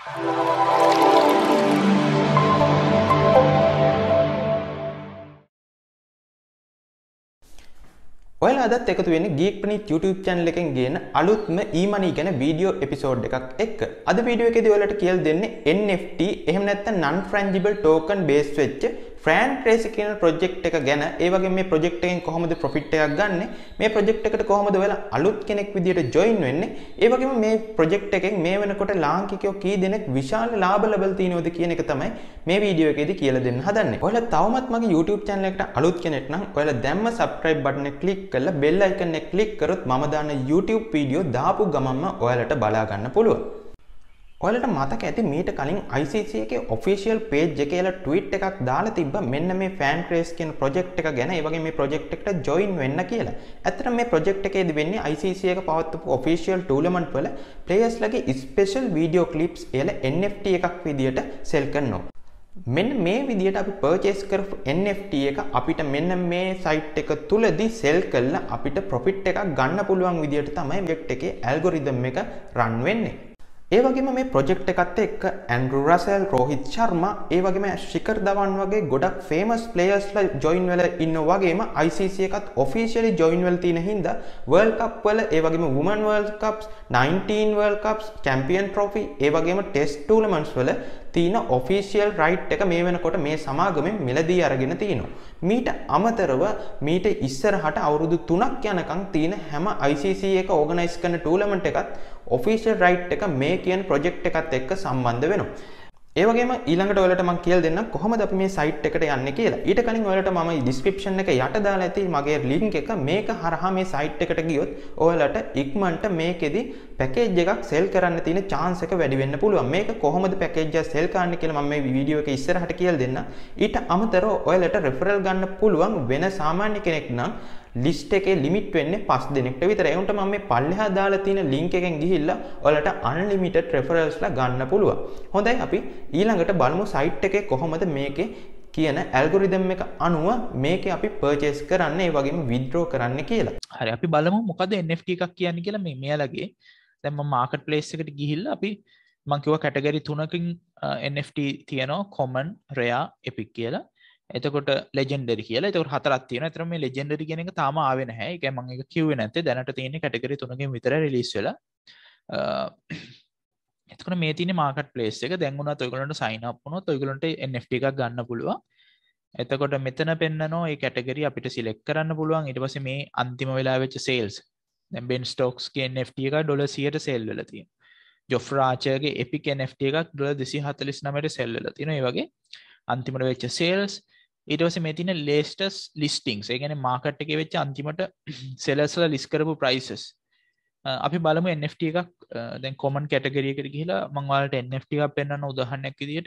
ඔයාලා අදත් එකතු වෙන්නේ Geekpranee YouTube channel එකෙන් ගේන අලුත්ම e-money ගැන වීඩියෝ එපිසෝඩ් එකක් එක්ක. අද වීඩියෝ එකේදී ඔයාලට කියලා දෙන්නේ NFT එහෙම නැත්නම් non fungible token based වෙච්ච fancraze කියන project එක ගැන. ඒ වගේම මේ project එකෙන් කොහොමද profit එකක් ගන්නෙ? මේ project එකට කොහොමද ඔයාලා අලුත් කෙනෙක් විදියට join වෙන්නේ? ඒ වගේම මේ project එකෙන් මේ වෙනකොට ලාංකිකයෝ කී දෙනෙක් විශාල ලාභ ලබලා තිනවද කියන එක තමයි මේ වීඩියෝ එකේදී කියලා දෙන්න හදන්නේ. ඔයාලා තවමත් මගේ YouTube channel එකට අලුත් කෙනෙක් නම් ඔයාලා දැම්ම subscribe button එක click කරලා bell icon එක click කරොත් මම දාන YouTube වීඩියෝ දාපු ගමන්ම ඔයාලට බලා ගන්න පුළුවන්. ඔයාලට මතක ඇති මීට කලින් ICC එකේ official page එකේ ලා tweet එකක් දාලා තිබ්බා මෙන්න මේ fancraze කියන project එක ගැන. ඒ වගේ මේ project එකට join වෙන්න කියලා. ඇත්තටම මේ project එකේදී වෙන්නේ ICC එක පවත්වපු official tournament වල players ලගේ special video clips එලා NFT එකක් විදියට sell කරනවා. මෙන්න මේ විදියට අපි purchase කරපු NFT එක අපිට මෙන්න මේ site එක තුලදී sell කරලා අපිට profit එකක් ගන්න පුළුවන් විදියට තමයි project එකේ algorithm එක run වෙන්නේ. ඒ වගේම මේ project එකත් එක්ක ඇන්ඩ්‍රු රසල්, රෝහිත් ශර්මා, ඒ වගේම ශිඛර් ධවන් වගේ ගොඩක් famous players ලා join වෙලා ඉන්නවා වගේම ICC එකත් officially join වෙලා තියෙන හින්දා World Cup වල ඒ වගේම Women World Cups, 19 World Cups, Champion Trophy, ඒ වගේම test tournaments වල තියෙන official right එක මේ වෙනකොට මේ සමාගමෙන් මිලදී අරගෙන තිනවා. මීට අමතරව මීට ඉස්සරහට අවුරුදු 3ක් යනකම් තියෙන හැම ICC එක organize කරන tournament එකත් official right එක මේ කියන project එකත් එක්ක සම්බන්ධ වෙනවා. ඒ වගේම ඊළඟට ඔයාලට මම කියලා දෙන්නම් කොහොමද අපි මේ site එකට යන්නේ කියලා. ඊට කලින් ඔයාලට මම description එක යට දාලා ඇති මගේ link එක. මේක හරහා මේ site එකට ගියොත් ඔයාලට ඉක්මනට මේකෙදි package එකක් sell කරන්න තියෙන chance එක වැඩි වෙන්න පුළුවන්. මේක කොහොමද package එක sell කරන්න කියලා මම මේ වීඩියෝ එකේ ඉස්සරහට කියලා දෙන්නම්. ඊට අමතරව ඔයාලට referral ගන්න පුළුවන් වෙන සාමාන්‍ය කෙනෙක් නම් list එකේ limit වෙන්නේ 5 දෙනෙක්ට විතරයි. ඒ උන්ට මම මේ පල්ලෙහා දාලා තියෙන link එකෙන් ගිහිල්ලා ඔයාලට unlimited referrals ලා ගන්න පුළුවන්. හොඳයි අපි ඊළඟට බලමු site එකේ කොහොමද මේකේ කියන algorithm එක අනුව මේකේ අපි purchase කරන්න ඒ වගේම withdraw කරන්න කියලා. හරි අපි බලමු මොකද NFT එකක් කියන්නේ කියලා මේ මෙයාලගේ. දැන් මම marketplace එකට ගිහිල්ලා අපි මම කිව්වා category 3කින් NFT තියෙනවා common, rare, epic කියලා. එතකොට legendary කියලා. එතකොට හතරක් තියෙනවා. ඒතර මේ legendary කියන එක තාම ආවේ නැහැ. ඒ කියන්නේ මම ඒක කිව්වේ නැත්තේ. දැනට තියෙන්නේ category 3කින් විතරයි release වෙලා. එතකොට මේ තියෙන්නේ marketplace එක. දැන් උනත් ඔයගොල්ලන්ට sign up වුණොත් ඔයගොල්ලන්ට NFT එකක් ගන්න පුළුවන්. එතකොට මෙතන පෙන්නනවා මේ category අපිට select කරන්න පුළුවන්. ඊට පස්සේ මේ අන්තිම වෙලාව වෙච්ච sales. දැන් Ben Stokes ගේ NFT එක $100ට sell වෙලා තියෙනවා. Jofra Archer ගේ epic NFT එකක් $249ට sell වෙලා තියෙනවා. ඒ වගේ අන්තිමට වෙච්ච sales ඊට පස්සේ මේ තියෙන latest listings. ඒ කියන්නේ market එකේ වෙච්ච අන්තිමට sellers ලා list කරපු prices. අපි බලමු NFT එකක් දැන් common category එකට ගිහිලා මම ඔයාලට NFT එකක් පෙන්වන්න උදාහරණයක් විදියට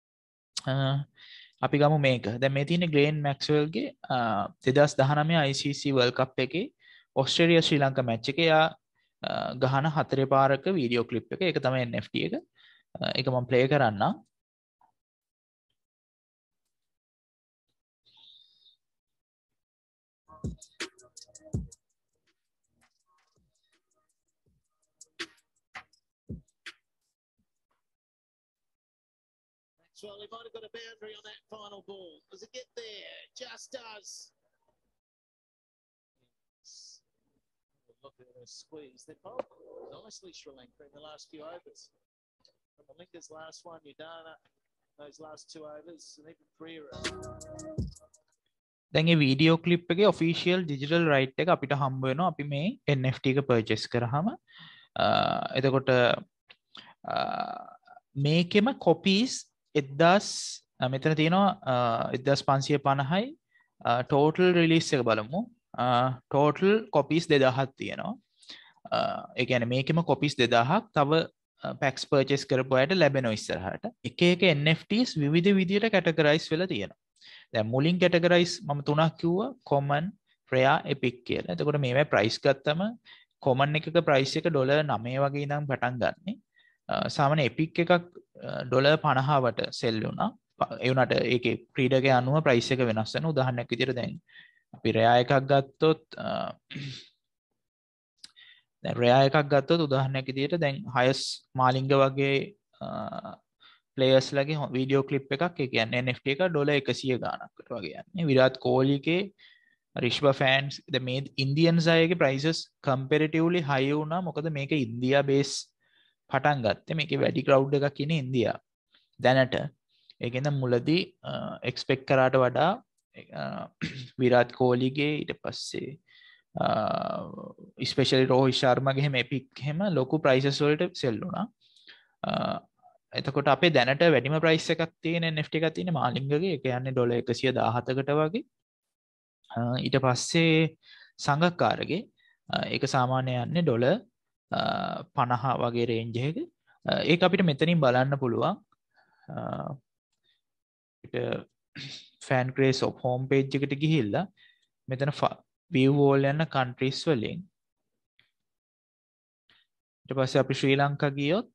අපි ගමු මේක. දැන් මේ තියෙන්නේ Glenn Maxwell ගේ 2019 ICC World Cup එකේ ඔස්ට්‍රේලියා ශ්‍රී ලංකා මැච් එකේ යා ගහන 4 පාරක වීඩියෝ ක්ලිප් එක. ඒක තමයි NFT එක. ඒක මම ප්ලේ කරන්නම්. Well, they might have got a boundary on that final ball. Does it get there? Just does. Look at her squeeze. They've bowled nicely, Sri Lanka, in the last few overs. From Malinka's last one, Udana, those last 2 overs, and even Pereira. දැන් මේ video clip එකේ official digital right එක අපිට හම්බ වෙනවා අපි මේ NFT එක purchase කරාම. එතකොට මේකෙම copies 1000 මෙතන තියෙනවා 1550යි total release එක බලමු. total copies 2000ක් තියෙනවා. ඒ කියන්නේ මේකෙම copies 2000ක් තව packs purchase කරපු අයට ලැබෙනවා ඉස්සරහට. එක එක NFTs විවිධ විදියට categorize වෙලා තියෙනවා. දැන් මුලින් categorize මම තුනක් කිව්වා common, rare, epic කියලා. එතකොට මේවැ price ගත්තම common එකක price එක $9 වගේ ඉඳන් පටන් ගන්නෙ. සාමාන්‍ය epic එකක් $50වට sell වුණා. ඒ වුණාට ඒකේ ක්‍රීඩකයා අනුව price එක වෙනස් වෙනවා. උදාහරණයක් විදියට දැන් අපි rare එකක් ගත්තොත් දැන් rare එකක් ගත්තොත් උදාහරණයක් විදියට දැන් highest මාලිංග වගේ ප්ලේයර්ස් ලගේ වීඩියෝ ක්ලිප් එකක් ඒ කියන්නේ NFT එක $100 ගානකට වගේ යන්නේ. විරාත් කොහ්ලිගේ රිෂ්භ ෆෑන්ස් මේ ඉන්දියන් අයගේ ප්‍රයිසස් කම්පැරටිව්ලි හයි වුණා. මොකද මේක ඉන්දියා බේස් පටන් ගත්තේ. මේකේ වැඩි ක්‍රවුඩ් එකක් ඉන්නේ ඉන්දියා දැනට. ඒකෙන්ද මුලදී එක්ස්පෙක්ට් කරාට වඩා විරාත් කොහ්ලිගේ ඊට පස්සේ ස්පෙෂලි රෝහිත් ශර්මාගේ හැම එපික් හැම ලොකු ප්‍රයිසස් වලට සෙල් වුණා. එතකොට අපේ දැනට වැඩිම ප්‍රයිස් එකක් තියෙන NFT එකක් තියෙන මාලිංගගේ. ඒ කියන්නේ $117කට වගේ. ඊට පස්සේ සංගක්කාරගේ ඒක සාමාන්‍ය යන්නේ $50 වගේ රේන්ජ් එකක. ඒක අපිට මෙතනින් බලන්න පුළුවන්. fancraze of home page එකට ගිහිල්ලා මෙතන view wall යන countries වලින් ඊට පස්සේ අපි ශ්‍රී ලංකා ගියොත්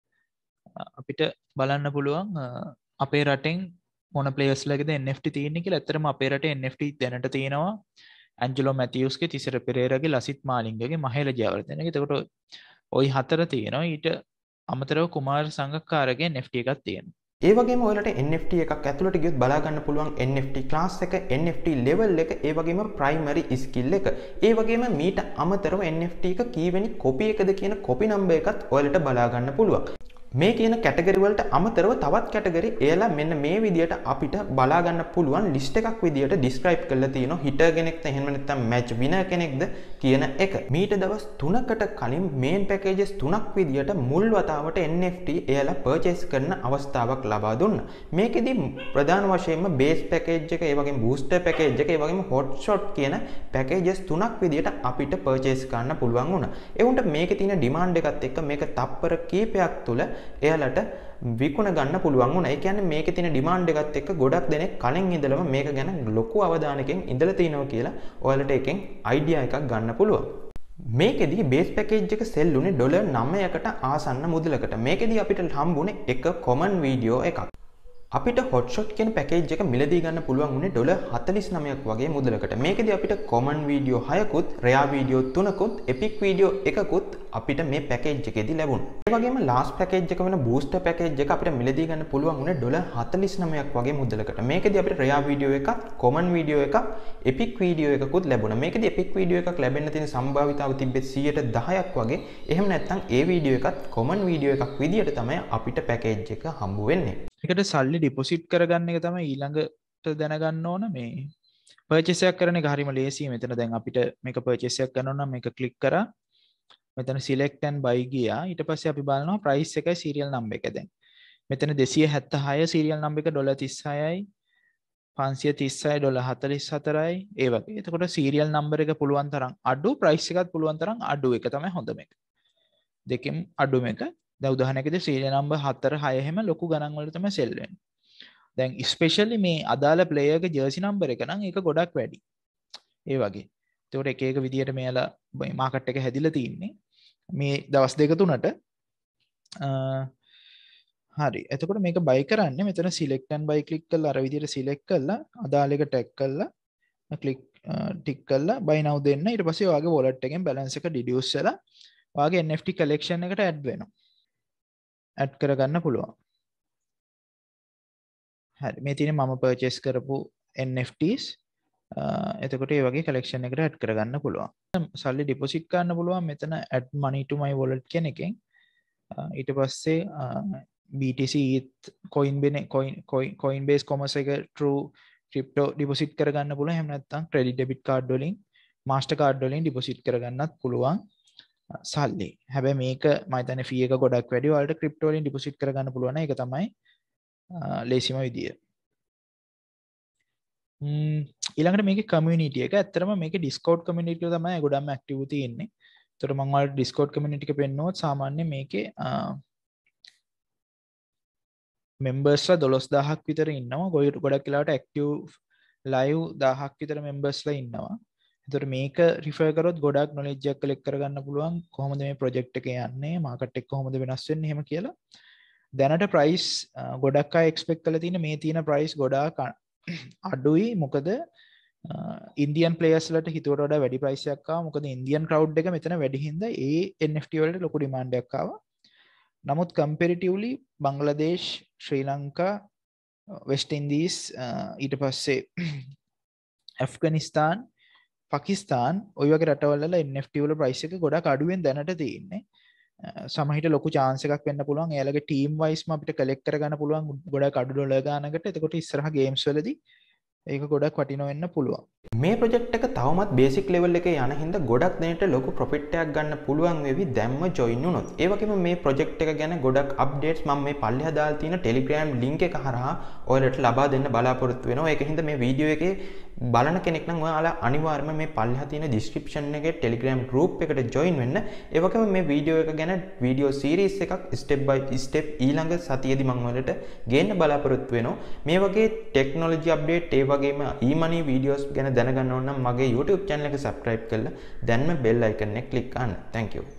අපිට බලන්න පුළුවන් අපේ රටෙන් මොන players ලගේද NFT තියෙන්නේ කියලා. ඇත්තටම අපේ රටේ NFT දැනට තියෙනවා ඇන්ජලෝ මැතියුස්ගේ, තිසර පෙරේරාගේ, ලසිත් මාලිංගගේ, මහේල ජයවර්ධනගේ. එතකොට ওই හතර තියෙනවා. ඊට අමතරව කුමාර සංගක්කාරගේ NFT එකක් තියෙනවා. ඒ වගේම ඔයාලට NFT එකක් ඇතුළට ගියොත් බලා ගන්න පුළුවන් NFT class එක, NFT level එක, ඒ වගේම primary skill එක. ඒ වගේම මීට අමතරව NFT එක කීවෙනි copy එකද කියන copy number එකත් ඔයාලට බලා ගන්න පුළුවන්. මේ කියන කැටගරි වලට අමතරව තවත් කැටගරි එයාලා මෙන්න මේ විදියට අපිට බලා ගන්න පුළුවන් ලිස්ට් එකක් විදියට ඩිස්ක්‍රයිබ් කරලා තියෙනවා. හිටර් කෙනෙක්ද එහෙම නැත්නම් මැච් විනර් කෙනෙක්ද කියන එක. මීට දවස් 3කට කලින් මේන් පැකේජස් 3ක් විදියට මුල් වතාවට NFT එයාලා පර්චේස් කරන අවස්ථාවක් ලබා දුන්නා. මේකෙදි ප්‍රධාන වශයෙන්ම බේස් පැකේජ් එක, ඒ වගේම බූස්ටර් පැකේජ් එක, ඒ වගේම හොට් ෂොට් කියන පැකේජස් 3ක් විදියට අපිට පර්චේස් කරන්න පුළුවන් වුණා. ඒ උන්ට මේකේ තියෙන ඩිමාන්ඩ් එකත් එක්ක මේක තප්පර කීපයක් තුල එයාලට විකුණ ගන්න පුළුවන් වුණා. ඒ කියන්නේ මේකේ තියෙන ඩිමාන්ඩ් එකත් එක්ක ගොඩක් දෙනෙක් කලින් ඉඳලම මේක ගැන ලොකු අවධානයකින් ඉඳලා තිනවා කියලා ඔයාලට එකෙන් අයිඩියා එකක් ගන්න පුළුවන්. මේකෙදි බේස් පැකේජ් එක සෙල් උනේ $9කට ආසන්න මුදලකට. මේකෙදි අපිට හම්බුනේ එක කොමන් වීඩියෝ එකක්. අපිට හොට්ෂොට් කියන පැකේජ් එක මිලදී ගන්න පුළුවන් උනේ $49ක් වගේ මුදලකට. මේකෙදි අපිට කොමන් වීඩියෝ 6කුත්, රෙයා වීඩියෝ 3කුත්, එපික් වීඩියෝ 1කුත් අපිට මේ පැකේජ් එකේදී ලැබුණා. ඒ වගේම ලාස්ට් පැකේජ් එක වෙන බූස්ටර් පැකේජ් එක අපිට මිලදී ගන්න පුළුවන් උනේ $49ක් වගේ මුදලකට. මේකෙදි අපිට රෙයා වීඩියෝ එකක්, කොමන් වීඩියෝ එකක්, එපික් වීඩියෝ එකකුත් ලැබුණා. මේකෙදි එපික් වීඩියෝ එකක් ලැබෙන්න තියෙන සම්භාවිතාව තිබ්බේ 110ක් වගේ. එහෙම නැත්නම් ඒ වීඩියෝ එකත් කොමන් වීඩියෝ එකක් විදියට තමයි අපිට පැකේජ් එක හම්බ වෙන්නේ. ඒකට සල්ලි ඩිපොසිට් කරගන්න එක තමයි ඊළඟට දැනගන්න ඕන. මේ පර්චේස් එකක් කරන එක හරිම ලේසියි. මෙතන දැන් අපිට මේක පර්චේස් එකක් කරනවා නම් මේක ක්ලික් කරා. මෙතන select and buy ගියා. ඊට පස්සේ අපි බලනවා price එකයි serial number එක. දැන් මෙතන 276 serial number එක $36යි, 536 $44යි ඒ වගේ. එතකොට serial number එක පුළුවන් තරම් අඩු, price එකත් පුළුවන් තරම් අඩු. එක තමයි හොඳ මේක. දෙකෙන් අඩු මේක. දැන් උදාහරණයකදී serial number 4 6 හැම ලොකු ගණන් වල තමයි sell වෙන්නේ. දැන් especially මේ අදාළ player ගේ jersey number එක නම් ඒක ගොඩක් වැඩි. ඒ වගේ. ඒකට එක එක විදියට මෙයාලා මේ market එක හැදිලා තින්නේ. මේ දවස් දෙක තුනට හරි. එතකොට මේක buy කරන්නේ මෙතන select and buy click කරලා අර විදියට select කරලා අදාළ එක tag කරලා click tick කරලා buy now දෙන්න. ඊට පස්සේ ඔයාගේ wallet එකෙන් balance එක deduce වෙලා ඔයාගේ NFT collection එකට add වෙනවා. add කරගන්න පුළුවන්. හරි. මේ තියෙන්නේ මම purchase කරපු NFTs. එතකොට ඒ වගේ collection එකට add කරගන්න පුළුවන්. සල්ලි deposit කරන්න පුළුවන් මෙතන add money to my wallet කියන එකෙන්. ඊට පස්සේ BTC Coinbase commerce එක True crypto deposit කරගන්න පුළුවන්. එහෙම නැත්නම් credit debit card වලින්, master card වලින් deposit කරගන්නත් පුළුවන්. සල්ලි. හැබැයි මේක මම හිතන්නේ fee එක ගොඩක් වැඩි. ඔයාලට crypto වලින් deposit කරගන්න පුළුවන් නම් ඒක තමයි ලේසිම විදිය. ඊළඟට මේකේ community එක ඇත්තටම මේකේ Discord community එක තමයි ගොඩක්ම active තියෙන්නේ. ඒතර මම ඔයාලට Discord community එක පෙන්නනොත් සාමාන්‍ය මේකේ members ලා 12000ක් විතර ඉන්නවා. ගොඩක් වෙලාවට active live 1000ක් විතර members ලා ඉන්නවා. ඒතර මේක refer කරොත් ගොඩක් knowledge එකක් collect කරගන්න පුළුවන්. කොහොමද මේ project එක යන්නේ, market එක කොහොමද වෙනස් වෙන්නේ එහෙම කියලා. දැනට price ගොඩක් අය expect කරලා තියෙන මේ තියෙන price ගොඩාක් අඩුයි. මොකද Indian players ලට හිතුවට වඩා වැඩි price එකක් ආවා. මොකද Indian crowd එක මෙතන වැඩි හින්දා ඒ NFT වලට ලොකු demand එකක් ආවා. නමුත් කම්පැරිටිව්ලි බංග්ලාදේශ් ශ්‍රී ලංකා වෙස්ට් ඉන්දීස් ඊට පස්සේ ඇෆ්ගනිස්තාන් පකිස්තාන් ඔය වගේ රටවල් වල NFT වල ප්‍රයිස් එක ගොඩක් අඩුවෙන් දැනට තියෙන්නේ. සමහිට ලොකු chance එකක් වෙන්න පුළුවන්. එයාලගේ team wise ම අපිට collect කරගන්න පුළුවන් ගොඩක් අඩු ඩොලර් ගානකට. එතකොට ඉස්සරහ games වලදී ඒක ගොඩක් වටිනවා වෙන්න පුළුවන්. මේ ප්‍රොජෙක්ට් එක තවමත් බේසික් ලෙවල් එකේ යන හින්දා ගොඩක් දෙනෙට ලොකු ප්‍රොෆිට් එකක් ගන්න පුළුවන් වෙවි දැම්ම ජොයින් වුණොත්. ඒ වගේම මේ ප්‍රොජෙක්ට් එක ගැන ගොඩක් අප්ඩේට්ස් මම මේ පල්ලෙහා දාලා තියෙන Telegram link එක හරහා ඔයාලට ලබා දෙන්න බලාපොරොත්තු වෙනවා. ඒක හින්දා මේ වීඩියෝ එකේ බලන කෙනෙක් නම් ඔයාලා අනිවාර්යයෙන්ම මේ පල්ලෙහා තියෙන description එකේ Telegram group එකට join වෙන්න. ඒ වගේම මේ වීඩියෝ එක ගැන වීඩියෝ series එකක් step by step ඊළඟ සතියේදී මම ඔයාලට ගේන්න බලාපොරොත්තු වෙනවා. මේ වගේ technology update ඒ වගේම e-money videos ගැන දැනගන්න ඕන නම් මගේ YouTube channel එක subscribe කරලා දැන්ම bell icon එක click කරන්න. Thank you.